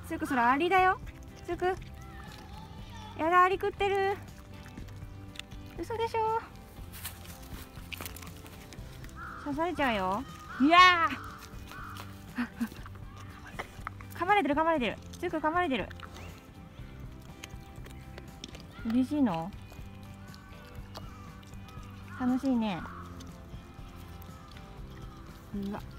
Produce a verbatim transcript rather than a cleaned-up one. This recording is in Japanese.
つくそれアリだよ。つくやだ、アリ食ってる。嘘でしょ。刺されちゃうよ。いやー噛まれてる噛まれてる。つく噛まれてる。嬉しいの？楽しいね。うわ。